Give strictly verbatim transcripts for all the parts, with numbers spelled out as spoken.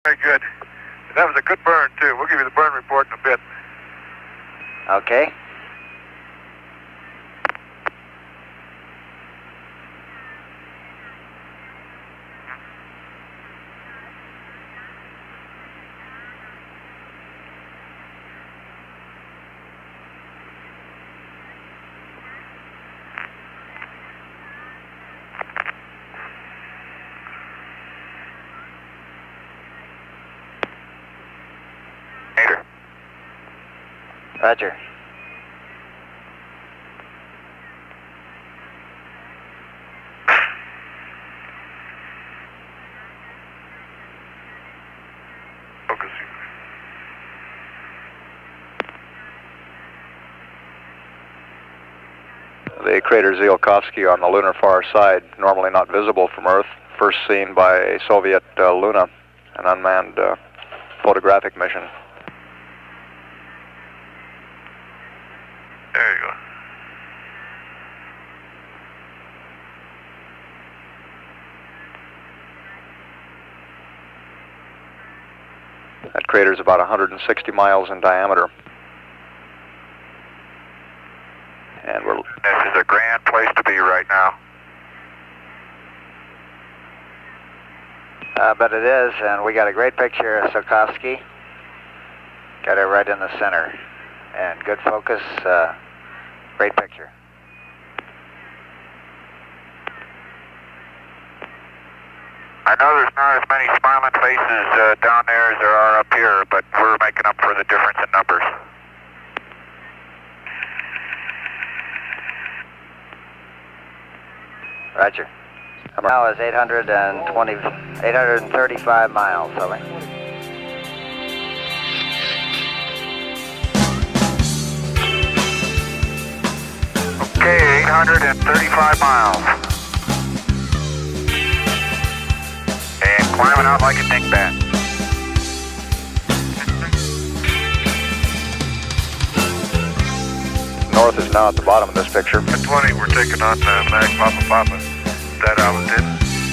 Very good. That was a good burn, too. We'll give you the burn report in a bit. Okay. Roger. Focusing. The crater Tsiolkovsky on the lunar far side, normally not visible from Earth, first seen by a Soviet uh, Luna, an unmanned uh, photographic mission. There you go. That crater is about one hundred sixty miles in diameter. And we're... This is a grand place to be right now. Uh, but it is, and we got a great picture of Tsiolkovsky. Got it right in the center. And good focus, uh, great picture. I know there's not as many smiling faces uh, down there as there are up here, but we're making up for the difference in numbers. Roger. Now is eight hundred twenty, eight hundred thirty-five miles, over. Okay, eight hundred thirty-five miles. And climbing out like a dingbat. North is now at the bottom of this picture. At twenty, we're taking on uh, Mag Papa Papa. That altitude.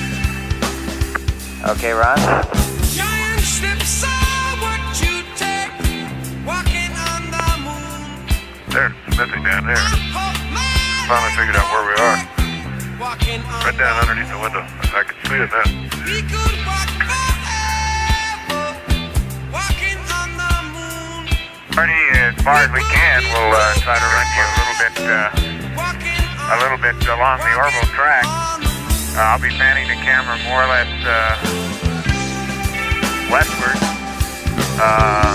Okay, Ron. Giant steps are what you take, walking on the moon. There's Smithy down there. Finally figured out where we are. Walking on Right down underneath the window. I can see it now. We could walk forever, walking on the moon. Marty, as far as we can, we'll uh, try to run you a little bit, uh, Walking a little bit along the orbital track. Uh, I'll be panning the camera more or less uh, westward. Uh,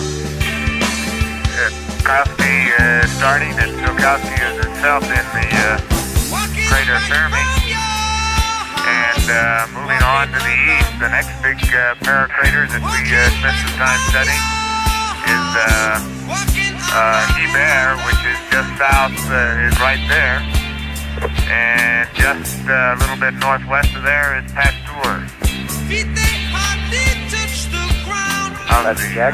Tsiolkovsky uh, starting, and Tsiolkovsky is itself in the uh, crater Fermi. And uh, moving on to the east, the next big uh, pair of craters that we uh, spent some time studying is uh, uh, Ibert, which is just south, uh, is right there. And just uh, a little bit northwest of there is Pasteur. That's Jack.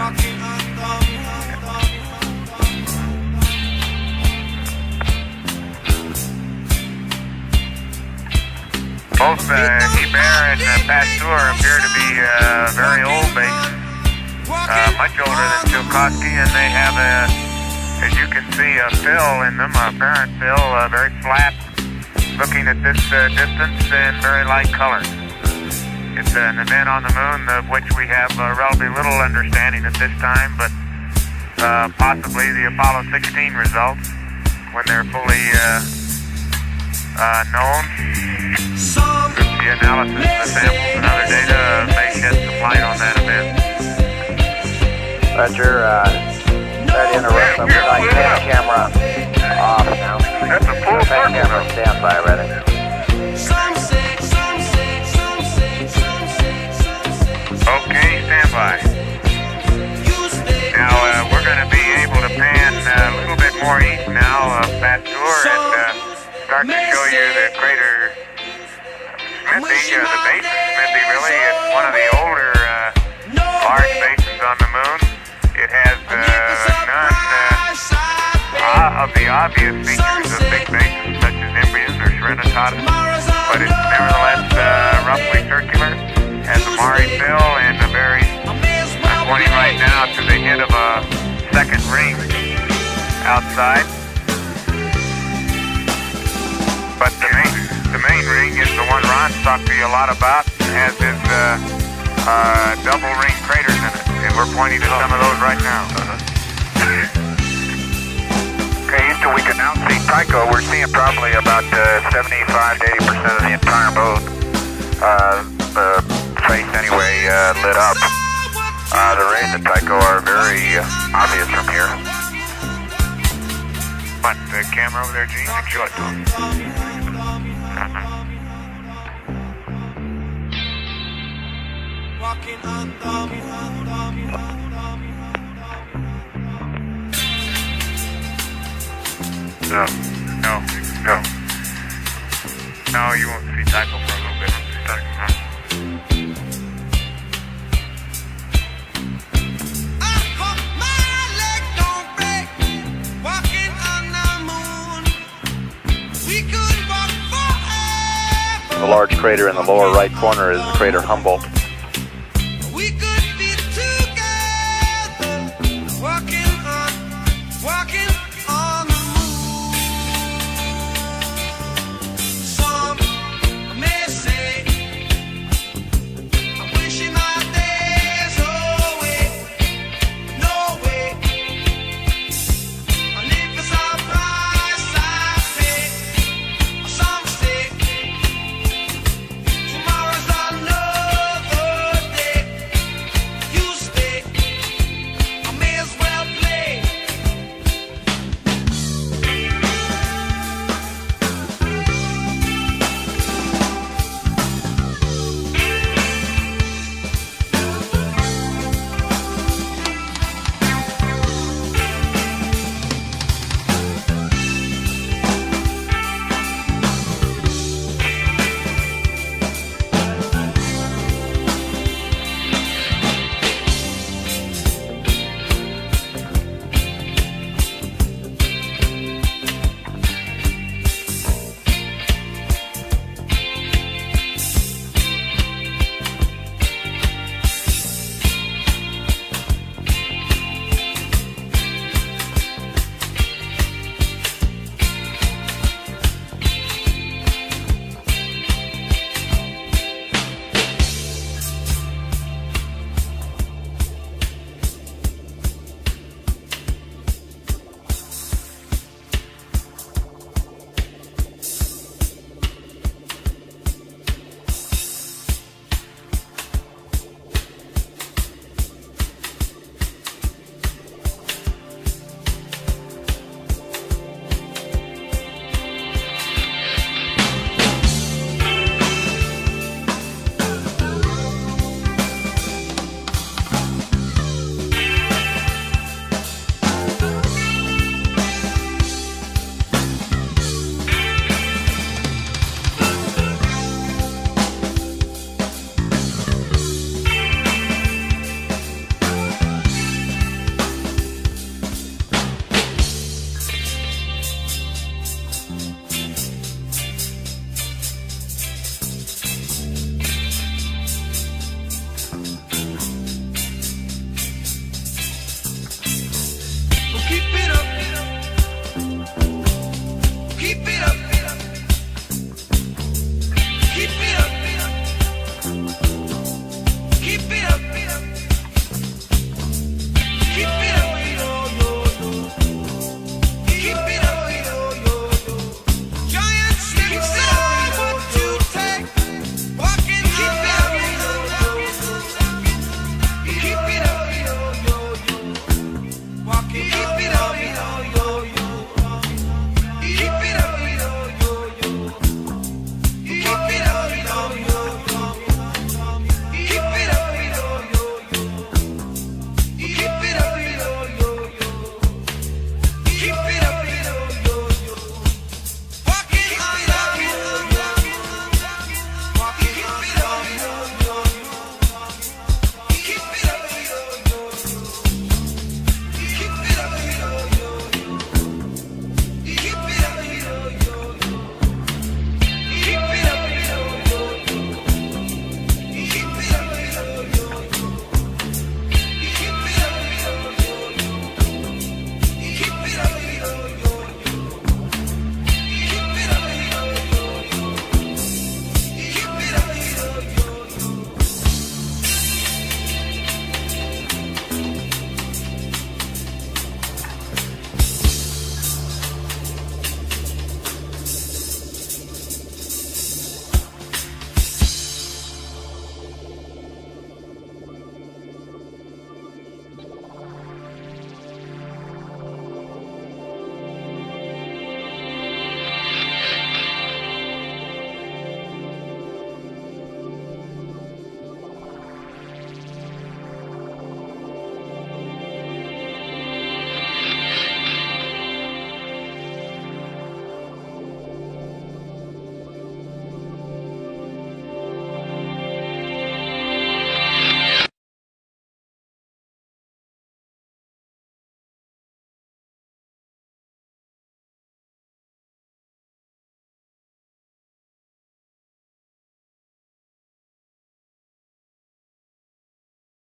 Both uh, Ibert and uh, Pasteur appear to be uh, very old basins, uh, much older than Tsiolkovsky, and they have a, as you can see, a fill in them, a apparent fill, uh, very flat, looking at this uh, distance, and very light color. It's an event on the moon of which we have uh, relatively little understanding at this time, but uh, possibly the Apollo sixteen results, when they're fully uh, uh, known. The analysis of the samples and other data may shed some light on that event. Roger, uh, sorry to interrupt, but we're not getting camera off now. That's a full circle. Camera standby, rather. Okay, standby. Now, uh, we're going to be able to pan uh, a little bit more east now of Pasteur and uh, start to show you the crater Smithy, uh, the basin Smithy, really. It's one of the older uh, large basins on the moon. It has uh, none uh, of the obvious features of big basins such as Imbrium or Serenitatis, but it's nevertheless uh, roughly circular, has a Mare fill and a very second ring outside. But the main, the main ring is the one Ron's talked to you a lot about, and has his uh, uh, double ring craters in it, and we're pointing to some of those right now. Okay, Houston, we can now see Tycho. We're seeing probably about uh, seventy-five to eighty percent of the entire boat, uh, the face anyway, uh, lit up. Uh, the rays of Tycho are very uh, obvious from here. What, the camera over there, Gene? And show it to him. No. No, no. No, you won't see Tycho for a little bit. Stuck, huh? The large crater in the lower right corner is the crater Humboldt.